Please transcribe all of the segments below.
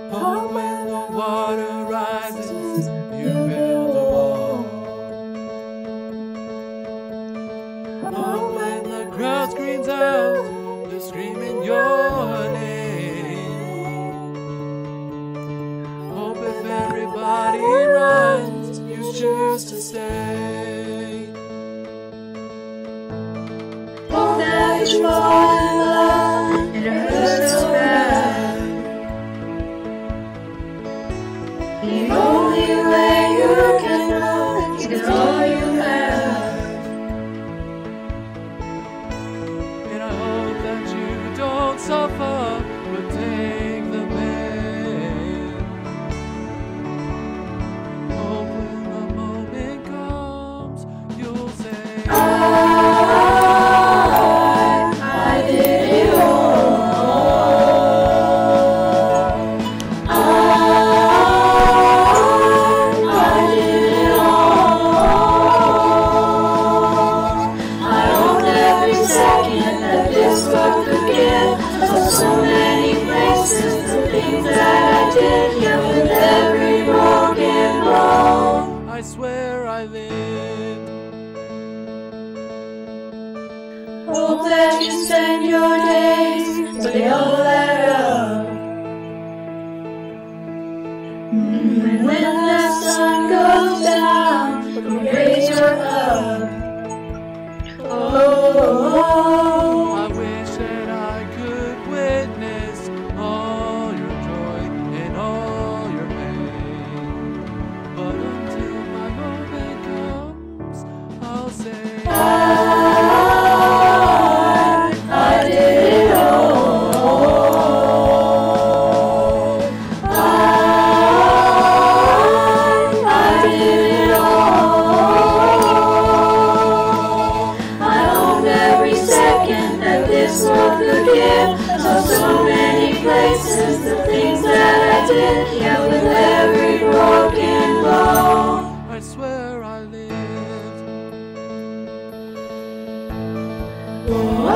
Oh, when the water rises, you build a wall. Oh, when the crowd screams out, they're screaming your name. Hope if everybody runs, you choose to stay. Hope that you fall in love and it hurts so bad. The only way you can know is all you have. And I hope that you don't suffer, but take the pain. Hope when the moment comes, you'll say, I did it all. I did it all. I owned every second that this world could give. So many places, the things that I did, yeah, with every broken bone. I swear I lived. Hope that you spend your days, but they all add up. And when the sun goes down, raise your up. Oh, I wish that I could witness all your joy and all your pain. But until my moment comes, I'll say, I did it all. I did it all. I owned every second that this world could give. So many places, the things that I did, yeah, with every broken bone. I swear I lived. Oh,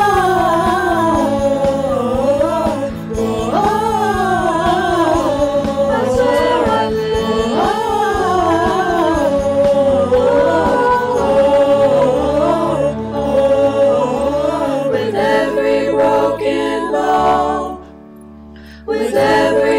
I swear I lived. With every broken bone, with every